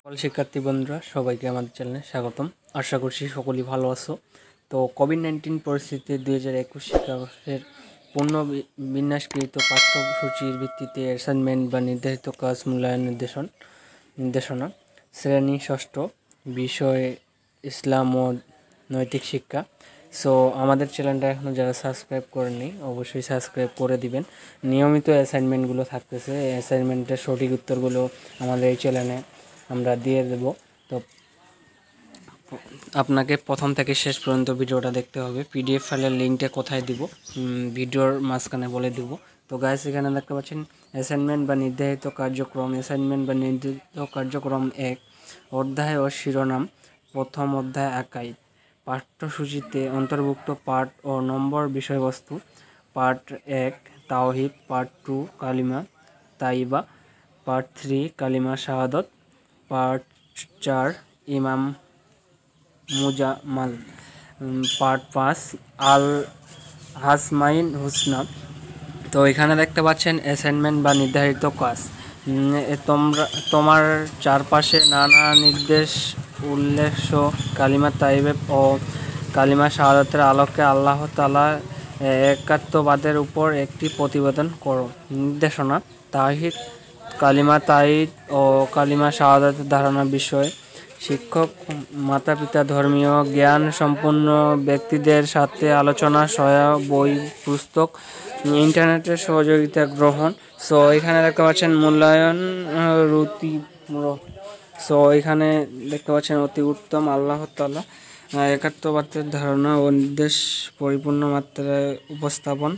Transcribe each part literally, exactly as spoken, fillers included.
সকল শিক্ষার্থী বন্ধুরা সবাইকে আমাদের চ্যানেলে স্বাগতম। আশা করছি সকলেই ভালো আছো। তো কোভিড নাইন্টিন পরিস্থিতিতে দুই হাজার একুশ শিক্ষাবর্ষের পূর্ণ বিন্যাসকৃত পাঠ্যসূচির ভিত্তিতে অ্যাসাইনমেন্ট বা নির্ধারিত কাজ মূল্যায়ন নির্দেশন নির্দেশনা শ্রেণী ষষ্ঠ, বিষয় ইসলাম ও নৈতিক শিক্ষা। সো আমাদের চ্যানেলটা এখনও যারা সাবস্ক্রাইব করেননি অবশ্যই সাবস্ক্রাইব করে দিবেন। নিয়মিত অ্যাসাইনমেন্টগুলো থাকতেছে, অ্যাসাইনমেন্টের সঠিক উত্তরগুলো আমাদের এই চ্যানেলে আমরা দিয়ে দেব। তো আপনাকে প্রথম থেকে শেষ পর্যন্ত ভিডিওটা দেখতে হবে। পিডিএফ ফাইলের লিঙ্কটা কোথায় দিব ভিডিওর মাঝখানে বলে দিব। তো গাইস, এখানে দেখতে পাচ্ছেন অ্যাসাইনমেন্ট বা নির্ধারিত কার্যক্রম। অ্যাসাইনমেন্ট বা নির্ধারিত কার্যক্রম এক, অধ্যায় ও শিরোনাম। প্রথম অধ্যায় আকাইদ। পাঠ্যসূচিতে অন্তর্ভুক্ত পাঠ ও নম্বর বিষয়বস্তু: পার্ট এক তাওহীদ, পার্ট টু কালিমা তাইবা, পার্ট থ্রি কালিমা শাহাদত, পার্ট চার ইমাম মুজাম্মাল, পার্ট পাঁচ আল হাসমাইন হুসনা। তো এখানে দেখতে পাচ্ছেন অ্যাসাইনমেন্ট বা নির্ধারিত কাজ। তোমরা তোমার চারপাশে নানা নির্দেশ উল্লেখ্য কালিমা তাইবা ও কালিমা শাহাদাতের আলোকে আল্লাহ তাআলা একাত্মবাদের উপর একটি প্রতিবেদন করো। নির্দেশনা: তাওহীদ, কালিমা তাইদ ও কালিমা শাহাদাতের ধারণা বিষয়। শিক্ষক, মাতাপিতা, ধর্মীয় জ্ঞান সম্পন্ন ব্যক্তিদের সাথে আলোচনা, সহায়ক বই, পুস্তক, ইন্টারনেটের সহযোগিতা গ্রহণ। সো এখানে দেখতে পাচ্ছেন মূল্যায়ন রুতি। সো এখানে দেখতে পাচ্ছেন অতি উত্তম আল্লাহ তাআলা একাত্মবাদের ধারণা ও নির্দেশ পরিপূর্ণ মাত্রায় উপস্থাপন।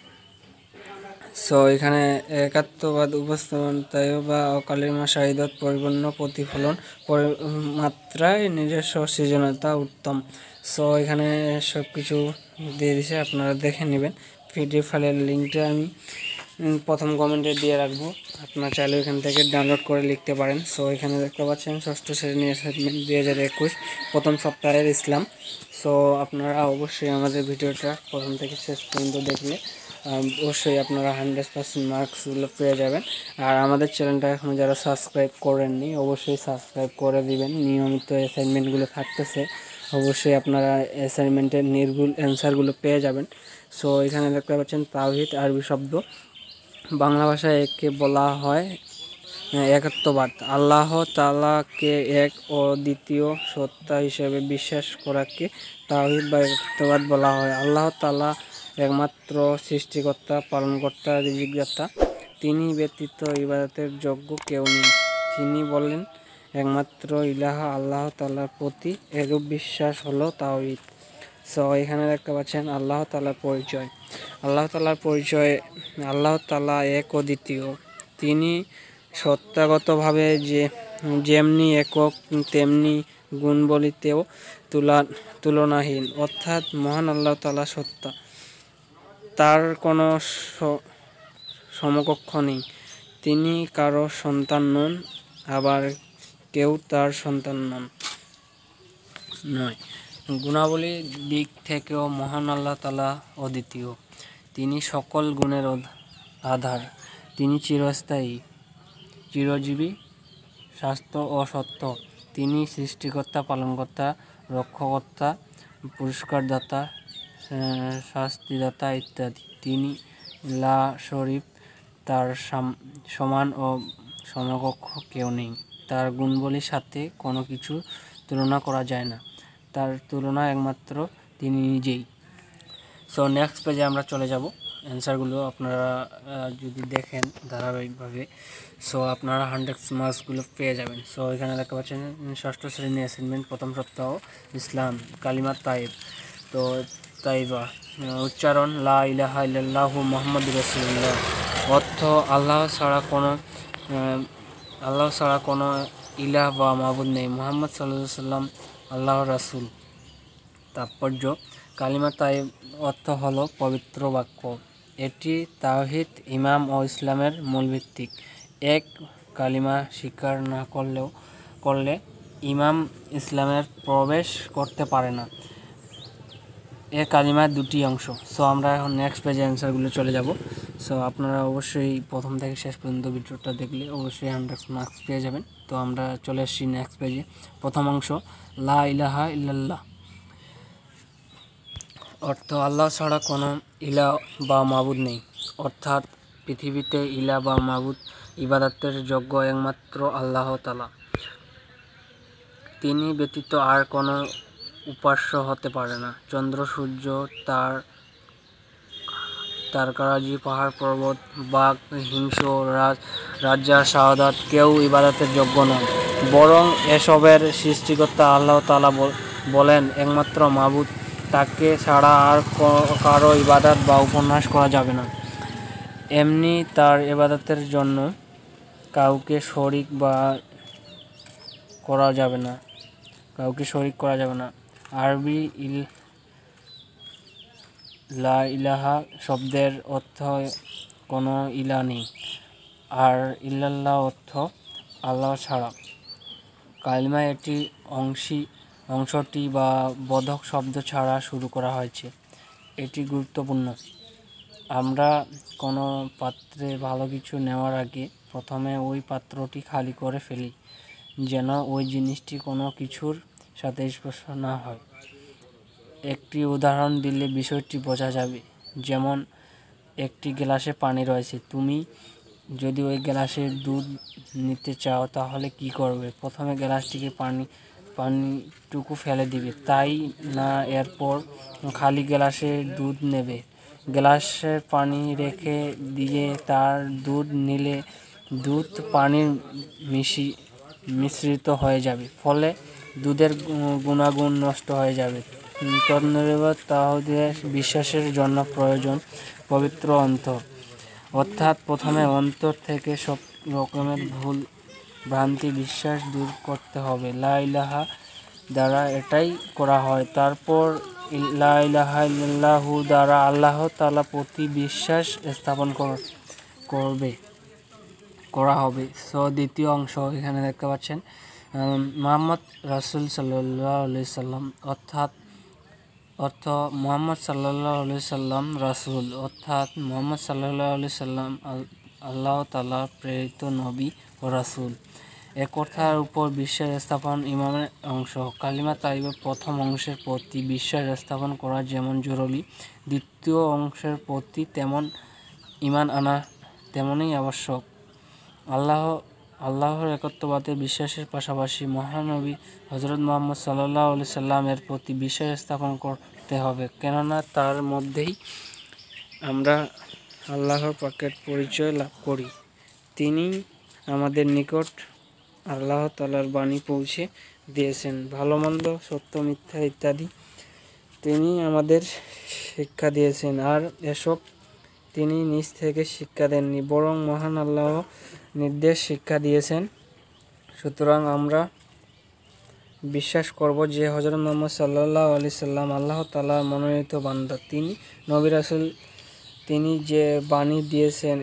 সো এখানে একাত্মবাদ উপস্থাপন তাইবা ও কালিমা শাহাদাত পরিপূর্ণ প্রতিফলন মাত্রায় নিজস্ব সৃজনতা উত্তম। সো এখানে সব কিছু দিয়ে দিছে, আপনারা দেখে নেবেন। পিডিএফ ফাইলের লিঙ্কটা আমি প্রথম কমেন্টে দিয়ে রাখবো, আপনারা চাইলে এখান থেকে ডাউনলোড করে লিখতে পারেন। সো এখানে দেখতে পাচ্ছেন ষষ্ঠ শ্রেণী অ্যাসাইনমেন্ট দুই হাজার একুশ প্রথম সপ্তাহের ইসলাম। সো আপনারা অবশ্যই আমাদের ভিডিওটা প্রথম থেকে শেষ পর্যন্ত দেখলে অবশ্যই আপনারা হান্ড্রেড পার্সেন্ট মার্কসগুলো পেয়ে যাবেন। আর আমাদের চ্যানেলটা এখনও যারা সাবস্ক্রাইব করেননি অবশ্যই সাবস্ক্রাইব করে দিবেন। নিয়মিত অ্যাসাইনমেন্টগুলো থাকতেছে, অবশ্যই আপনারা অ্যাসাইনমেন্টের নির্ভুল অ্যান্সারগুলো পেয়ে যাবেন। সো এখানে দেখতে পাচ্ছেন তাওহীদ আরবি শব্দ, বাংলা ভাষায় একে বলা হয় একাত্মবাদ। আল্লাহ তাআলাকে এক ও দ্বিতীয় সত্তা হিসেবে বিশ্বাস করাকে তাওহীদ বা একাত্মবাদ বলা হয়। আল্লাহ তাআলা একমাত্র সৃষ্টিকর্তা, পালনকর্তা, রিজিকদাতা। তিনি ব্যতীত ইবাদতের যোগ্য কেউ নেই। তিনি বলেন একমাত্র ইলাহ আল্লাহ তাআলার প্রতি এরূপ বিশ্বাস হলো তাওহীদ। সো এখানে দেখতে পাচ্ছেন আল্লাহ তাআলার পরিচয়। আল্লাহ তাআলার পরিচয়: আল্লাহ তাআলা এক ও দ্বিতীয়। তিনি সত্তাগতভাবে যে যেমনি একক তেমনি গুণবলিতেও তুলা তুলনাহীন, অর্থাৎ মহান আল্লাহ তাআলা সত্তা, তার কোনো সমকক্ষ নেই। তিনি কারো সন্তান নন, আবার কেউ তার সন্তান নন নয়। গুণাবলীর দিক থেকেও মহান আল্লাহ তাআলা অদ্বিতীয়। তিনি সকল গুণের আধার। তিনি চিরস্থায়ী, চিরজীবী, স্বাস্থ্য ও সত্য। তিনি সৃষ্টিকর্তা, পালনকর্তা, রক্ষকর্তা, পুরস্কারদাতা, শাস্তিদাতা ইত্যাদি। তিনি লা শরীক, তার সমান ও সমকক্ষ কেউ নেই। তার গুণবলীর সাথে কোনো কিছু তুলনা করা যায় না, তার তুলনা একমাত্র তিনি নিজেই। সো নেক্সট পেজে আমরা চলে যাব। অ্যান্সারগুলো আপনারা যদি দেখেন ধারাবাহিকভাবে, সো আপনারা হান্ড্রেড মার্কসগুলো পেয়ে যাবেন। সো এখানে দেখতে পাচ্ছেন ষষ্ঠ শ্রেণী অ্যাসাইনমেন্ট প্রথম সপ্তাহ ইসলাম, কালিমা তাইব। তো তাইবা উচ্চারণ: লা ইলাহা ইল্লাল্লাহু মুহাম্মাদুর রাসূলুল্লাহ। অর্থ: আল্লাহ ছাড়া কোনো আল্লাহ ছাড়া কোনো ইলাহ বা মাবুদ নেই। মুহাম্মদ সাল্লাল্লাহু আলাইহি ওয়াসাল্লাম আল্লাহর রাসূল। তাৎপর্য: কালিমা তাইব অর্থ হলো পবিত্র বাক্য। এটি তাওহীদ, ইমান ও ইসলামের মূল ভিত্তি। এক কালিমা স্বীকার না করলেও করলে ইমাম ইসলামের প্রবেশ করতে পারে না। এ কালিমার দুটি অংশ। সো আমরা এখন নেক্সট পেজে অ্যান্সারগুলো চলে যাব। সো আপনারা অবশ্যই প্রথম থেকে শেষ পর্যন্ত ভিডিওটা দেখলে অবশ্যই হান্ড্রেড মার্কস পেয়ে যাবেন। তো আমরা চলে আসছি নেক্সট পেজে। প্রথম অংশ, লা ইলাহা ইল্লাল্লাহ, অর্থ আল্লাহ ছাড়া কোনো ইলা বা মাবুদ নেই, অর্থাৎ পৃথিবীতে ইলা বা মাবুদ ইবাদতের যোগ্য একমাত্র আল্লাহ তাআলা। তিনি ব্যতীত আর কোনো উপাস্য হতে পারে না। চন্দ্র, সূর্য, তার তারকারাজি, পাহাড় পর্বত, বাঘ, হিংস, রাজ রাজা, শাহাদাত কেউ ইবাদতের যোগ্য নয়, বরং এসবের সৃষ্টিকর্তা আল্লাহ তাআলা বলেন একমাত্র মাবুদ, তাকে ছাড়া আর কারো ইবাদত বা উপন্যাস করা যাবে না। এমনি তার ইবাদতের জন্য কাউকে শরিক বা করা যাবে না কাউকে শরিক করা যাবে না। আরবি ইল লা ইলাহা শব্দের অর্থ কোনো ইলা নেই, আর ইল্লাল্লাহ অর্থ আল্লাহ ছাড়া। কালিমা এটি অংশী অংশটি বা বোধক শব্দ ছাড়া শুরু করা হয়েছে। এটি গুরুত্বপূর্ণ। আমরা কোনো পাত্রে ভালো কিছু নেওয়ার আগে প্রথমে ওই পাত্রটি খালি করে ফেলি, যেন ওই জিনিসটি কোনো কিছুর সাথে স্পর্শ না হয়। একটি উদাহরণ দিলে বিষয়টি বোঝা যাবে। যেমন, একটি গ্লাসে পানি রয়েছে, তুমি যদি ওই গ্লাসে দুধ নিতে চাও তাহলে কি করবে? প্রথমে গ্লাসটিকে পানি পানিটুকু ফেলে দিবে, তাই না? এরপর খালি গ্লাসে দুধ নেবে। গ্লাসে পানি রেখে দিয়ে তার দুধ নিলে দুধ পানির মিশি মিশ্রিত হয়ে যাবে, ফলে দুধের গুণাগুণ নষ্ট হয়ে যাবে। তন্মধ্যে তাওহীদের বিশ্বাসের জন্য প্রয়োজন পবিত্র অন্তর, অর্থাৎ প্রথমে অন্তর থেকে সব রকমের ভুল ভ্রান্তি বিশ্বাস দূর করতে হবে। লা ইলাহা দ্বারা এটাই করা হয়। তারপর লা ইলাহা ইল্লাল্লাহু দ্বারা আল্লাহ তাআলা প্রতি বিশ্বাস স্থাপন করবে করা হবে। সো দ্বিতীয় অংশ এখানে দেখতে পাচ্ছেন, মুহাম্মদ রাসূল সাল্লাল্লাহু আলাইহি সাল্লাম, অর্থাৎ অর্থ মুহাম্মদ সাল্লাল্লাহু আলাইহি সাল্লাম রাসূল, অর্থাৎ মুহাম্মদ সাল্লাল্লাহু আলাইহি সাল্লাম আল্লাহ তাআলার প্রেরিত নবী ও রাসূল। এ কথার উপর বিশ্বাস স্থাপন ইমানের অংশ। কালিমা তাইয়্যিবার প্রথম অংশের প্রতি বিশ্বাস স্থাপন করা যেমন জরুরি, দ্বিতীয় অংশের প্রতি তেমন ঈমান আনা তেমনই আবশ্যক। আল্লাহ আল্লাহর একত্ববাদে বিশ্বাসের পাশাপাশি মহানবী হযরত মুহাম্মদ সাল্লাল্লাহু আলাইহি সাল্লামের প্রতি বিশ্বাস স্থাপন করতে হবে, কেননা তার মধ্যেই আমরা আল্লাহর পাকের পরিচয় লাভ করি। তিনি আমাদের নিকট আল্লাহ তাআলার বাণী পৌঁছে দিয়েছেন, ভালো মন্দ, সত্য মিথ্যা ইত্যাদি তিনি আমাদের শিক্ষা দিয়েছেন, আর এসব তিনি নিজ থেকে শিক্ষা দেননি, বরং মহান আল্লাহ নির্দেশ শিক্ষা দিয়েছেন। সুতরাং আমরা বিশ্বাস করব যে হযরত মুহাম্মদ সাল্লাল্লাহু আলাইহি সাল্লাম আল্লাহ তাআলার মনোনীত বান্দা, তিনি নবী রাসূল, তিনি যে বাণী দিয়েছেন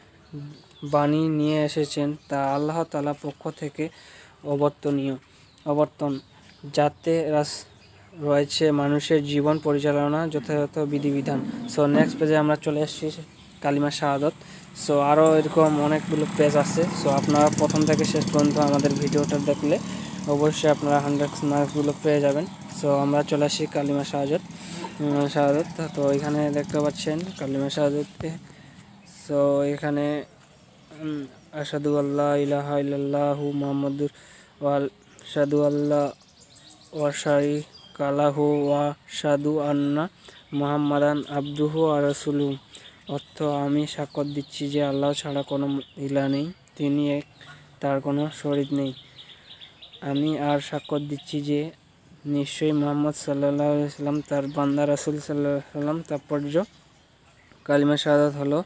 বাণী নিয়ে এসেছেন তা আল্লাহ তাআলার পক্ষ থেকে অবর্তনীয় অবর্তন, যাতে রয়েছে মানুষের জীবন পরিচালনা যথাযথ বিধিবিধান। সো নেক্সট পেজে আমরা চলে এসেছি কালিমা শাহাদাত। সো আরও এরকম অনেকগুলো পেজ আছে। সো আপনারা প্রথম থেকে শেষ পর্যন্ত আমাদের ভিডিওটা দেখলে অবশ্যই আপনারা হান্ড্রেড মার্কসগুলো পেয়ে যাবেন। সো আমরা চলে আসি কালিমা শাহাদাত শাহাদাত তো এখানে দেখতে পাচ্ছেন কালিমা শাহাদাতে। সো এখানে আশহাদু আল্লা ইলাহা ইল্লাল্লাহু মুহাম্মাদুর ওয়া আশহাদু আল্লা ওয়া শারীকা লাহু ওয়া আশহাদু আন্না মুহাম্মাদান আবদুহু ওয়া রাসূলুহু, অর্থ আমি সাক্ষ্য দিচ্ছি যে আল্লাহ ছাড়া কোনো ইলাহ নেই, তিনি এক, তার কোনো শরীক নেই। আমি আর সাক্ষ্য দিচ্ছি যে নিশ্চয়ই মুহাম্মদ সাল্লাল্লাহু আলাইহি সাল্লাম তার বান্দা রাসূল সাল্লাল্লাহু আলাইহি সাল্লাম। তাৎপর্য: কালিমা শাহাদাত হলো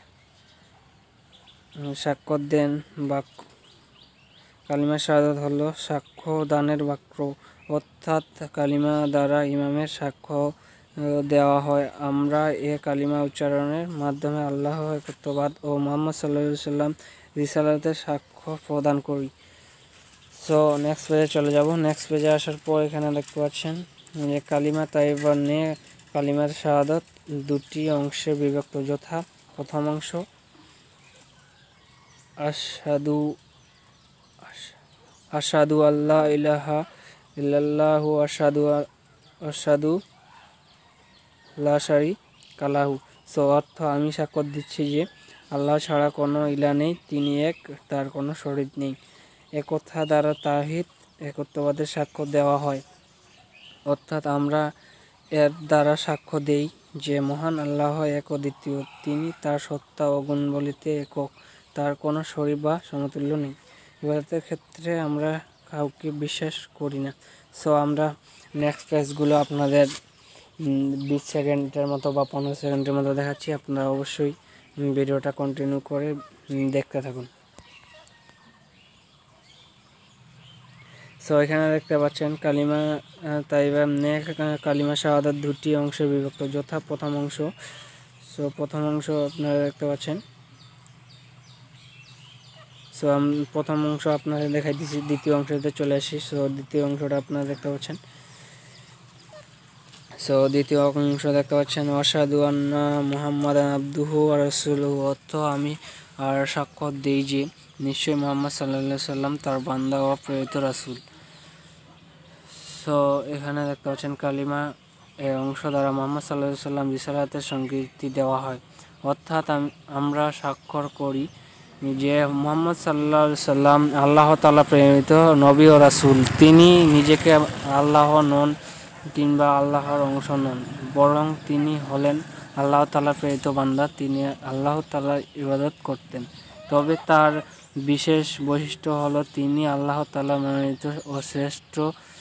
সাক্ষ্য দেন বাক্য কালিমা শাহাদাত হলো সাক্ষ্য দানের বাক্য, অর্থাৎ কালিমা দ্বারা ইমামের সাক্ষ্য দেওয়া হয়। আমরা এ কালিমা উচ্চারণের মাধ্যমে আল্লাহ একত্ববাদ ও মুহাম্মদ সাল্লাল্লাহু আলাইহি সাল্লাম রিসালাতের সাক্ষ্য প্রদান করি। সো নেক্সট পেজে চলে যাব। নেক্সট পেজে আসার পর এখানে দেখতে পাচ্ছেন যে কালিমা তাইয়্যিবা নিয়ে কালিমার শাহাদাত দুটি অংশে বিভক্ত, যথা প্রথম অংশ আশহাদু আশহাদু আল্লা ইলাহা ইল্লাল্লাহু আশহাদু আশহাদু লা শারিকা লাহু। সো অর্থ আমি সাক্ষ্য দিচ্ছি যে আল্লাহ ছাড়া কোনো ইলাহ নেই, তিনি এক, তার কোনো শরীক নেই। একথা দ্বারা তাওহীদ একত্ববাদের সাক্ষ্য দেওয়া হয়, অর্থাৎ আমরা এর দ্বারা সাক্ষ্য দেই যে মহান আল্লাহ এক ও দ্বিতীয়, তিনি তার সত্তা ও গুণাবলীতে একক, তার কোনো শরীক বা সমতুল্য নেই। ইবাদতের ক্ষেত্রে আমরা কাউকে বিশ্বাস করি না। সো আমরা নেক্সট পেজগুলো আপনাদের বিশ সেকেন্ডের মতো বা পনেরো সেকেন্ডের মতো দেখাচ্ছি, আপনারা অবশ্যই ভিডিওটা কন্টিনিউ করে দেখতে থাকুন। সো এখানে দেখতে পাচ্ছেন কালিমা তাইবা নেক কালিমা শাহাদাত দুটি অংশে বিভক্ত, যথা প্রথম অংশ। সো প্রথম অংশ আপনারা দেখতে পাচ্ছেন। সো আমি প্রথম অংশ আপনাদের দেখাই দিচ্ছি, দ্বিতীয় অংশতে চলে আসি। সো দ্বিতীয় অংশটা আপনারা দেখতে পাচ্ছেন। সো দ্বিতীয় অংশ দেখতে পাচ্ছেন আশহাদু আন্না মুহাম্মাদান আবদুহু ওয়া রাসূলুহু, অর্থ আমি আর সাক্ষ্য দেই যে নিশ্চয়ই মুহাম্মদ সাল্লাল্লাহু আলাইহি সাল্লাম তার বান্দা ও প্রেরিত রাসূল। সো এখানে দেখতে পাচ্ছেন কালিমা এই অংশ দ্বারা মুহাম্মদ সাল্লাল্লাহু আলাইহি সাল্লাম রিসালাতের স্বীকৃতি দেওয়া হয়, অর্থাৎ আমরা স্বাক্ষর করি যে মুহাম্মদ সাল্লাল্লাহু আলাইহি সাল্লাম আল্লাহ তাআলা প্রেরিত নবী ও রাসূল। তিনি নিজেকে আল্লাহ নন কিংবা আল্লাহর অংশ নন, বরং তিনি হলেন আল্লাহ তাআলা প্রেরিত বান্দা। তিনি আল্লাহ তাআলার ইবাদত করতেন, তবে তার বিশেষ বৈশিষ্ট্য হলো তিনি আল্লাহ তাআলা মনোনীত ও শ্রেষ্ঠ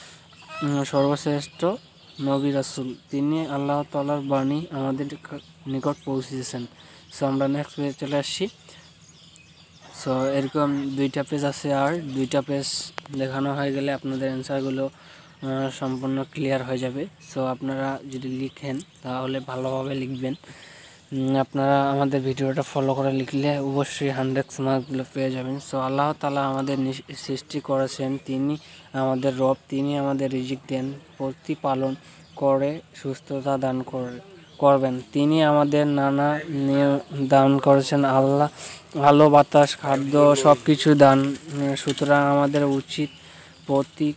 সর্বশ্রেষ্ঠ নবী রাসূল। তিনি আল্লাহ তাআলার বাণী আমাদের নিকট পৌঁছেছেন। সো আমরা নেক্সট পেজে চলে আসছি। সো এরকম দুইটা পেজ আছে, আর দুইটা পেজ দেখানো হয়ে গেলে আপনাদের অ্যান্সারগুলো সম্পূর্ণ ক্লিয়ার হয়ে যাবে। সো আপনারা যদি লিখেন তাহলে ভালোভাবে লিখবেন। আপনারা আমাদের ভিডিওটা ফলো করে লিখলে অবশ্যই হান্ড্রেড মার্কগুলো পেয়ে যাবেন। সো আল্লাহ তাআলা আমাদের সৃষ্টি করেছেন, তিনি আমাদের রব, তিনি আমাদের রিজিক দেন, প্রতিপালন করে সুস্থতা দান করবেন। তিনি আমাদের নানা দান করেছেন, আল্লাহ আলো বাতাস খাদ্য সব কিছু দান। সুতরাং আমাদের উচিত প্রতি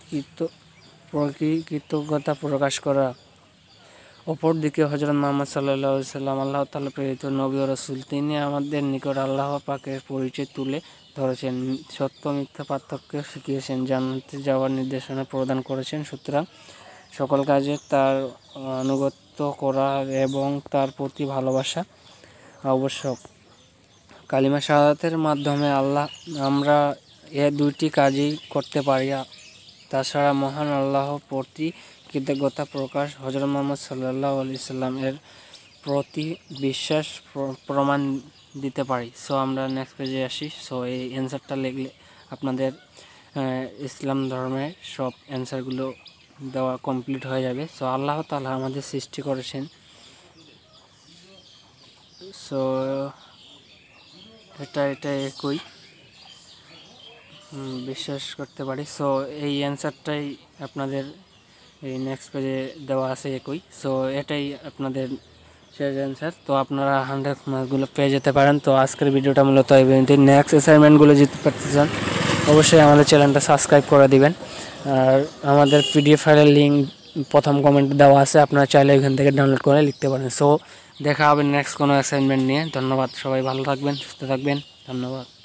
কৃতজ্ঞতা প্রকাশ করা। অপরদিকে হযরত মুহাম্মদ সাল্লাল্লাহু আলাইহি সাল্লাম আল্লাহ তাআলা প্রেরিত নবী ও রাসূল, তিনি আমাদের নিকট আল্লাহ পাকের পরিচয় তুলে ধরেছেন, সত্য মিথ্যা পার্থক্য শিখিয়েছেন, জান্নাতে যাওয়ার নির্দেশনা প্রদান করেছেন। সুতরাং সকল কাজে তার আনুগত্য করা এবং তার প্রতি ভালোবাসা আবশ্যক। কালিমা শাহাদাতের মাধ্যমে আল্লাহ আমরা এ দুইটি কাজই করতে পারি। তাছাড়া মহান আল্লাহর প্রতি কৃতজ্ঞতা প্রকাশ, হযরত মুহাম্মদ সাল্লাল্লাহু আলাইহি সাল্লাম এর প্রতি বিশ্বাস প্রমাণ দিতে পারি। সো আমরা নেক্সট পেজে আসি। সো এই অ্যান্সারটা লিখলে আপনাদের ইসলাম ধর্মের সব অ্যান্সারগুলো দেওয়া কমপ্লিট হয়ে যাবে। সো আল্লাহ তাআলা আমাদের সৃষ্টি করেছেন। সো এটা এটা একই বিশ্বাস করতে পারি। সো এই অ্যান্সারটাই আপনাদের এই নেক্সট পেজে দেওয়া আছে একই। সো এটাই আপনাদের শেষ অ্যান্সার। তো আপনারা হান্ড্রেড মার্কগুলো পেয়ে যেতে পারেন। তো আজকের ভিডিওটা মূলত এই পর্যন্ত। নেক্সট অ্যাসাইনমেন্টগুলো জিততে পারতে চান অবশ্যই আমাদের চ্যানেলটা সাবস্ক্রাইব করে দিবেন। আর আমাদের পিডিএফ ফাইলের লিঙ্ক প্রথম কমেন্টে দেওয়া আছে, আপনারা চাইলে এখান থেকে ডাউনলোড করে লিখতে পারেন। সো দেখা হবে নেক্সট কোনো অ্যাসাইনমেন্ট নিয়ে। ধন্যবাদ, সবাই ভালো থাকবেন, সুস্থ থাকবেন। ধন্যবাদ।